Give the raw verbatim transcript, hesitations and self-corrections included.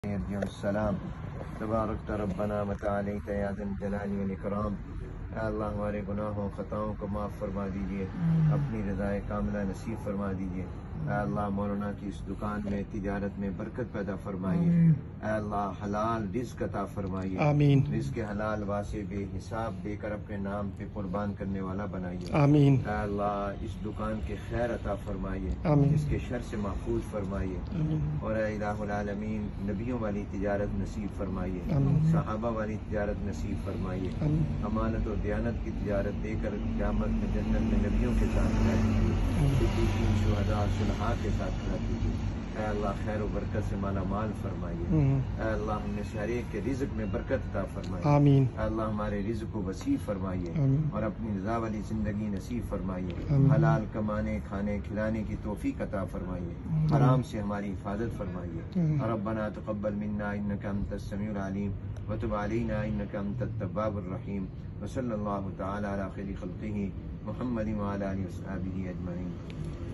السلام تبارک ربنا متعالیت یا ذا الجلال والاکرام۔ اے اللہ ہمارے گناہوں خطاؤں کو معاف فرما دیجیے، اپنی رضائے کاملہ نصیب فرما دیجیے۔ اے اللہ مولانا کی اس دکان میں تجارت میں برکت پیدا فرمائیے۔ اے اللہ حلال رزق عطا فرمائیے، آمین۔ رزق حلال واسع بے حساب دے کر اپنے نام پہ قربان کرنے والا بنائیے۔ آمین۔ اے اللہ اس دکان کے خیر عطا فرمائیے، آمین۔ اس کے شر سے محفوظ فرمائیے، اور اے الہ العالمین نبیوں والی تجارت نصیب فرمائیے، صحابہ والی تجارت نصیب فرمائیے، امانت اور دیانت کی تجارت دے کر قیامت میں جنت میں نبیوں کے ساتھ کھڑا کیجیے، صدیقین شہداء صلحاء کے ساتھ کھڑا کیجیے۔ اے اللہ خیر و برکت سے مالا مال فرمائیے۔ اے اللہ ہم نے ہر ایک کے رزق میں برکت عطا فرمائیے۔ آمین۔ اے اللہ ہمارے رزق کو وسیع فرمائیے اور اپنی رضا والی زندگی نصیب فرمائیے، حلال کمانے کھانے کھلانے کی توفیق عطا فرمائیے، حرام سے ہماری حفاظت فرمائیے۔ ربنا تقبل منا انک انت السمیع العلیم وتب علینا انک انت التواب الرحیم، وصلی اللہ تعالی علی خیر خلقہ محمد وعلی آلہ وصحبہ اجمعین۔